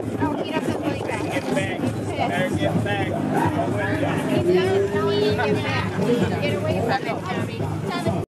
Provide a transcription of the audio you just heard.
Oh, he doesn't like that. Get back. Better get back. He's gonna tell you to get back. Get away from it, Tommy.